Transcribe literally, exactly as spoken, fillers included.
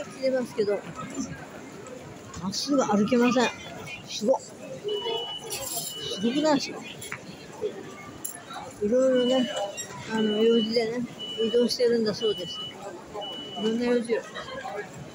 い来てますけど、まっすぐ歩けません。すごっ。すごくないですか。いろいろね、あの用事でね、移動してるんだそうです。いろんな用事よ。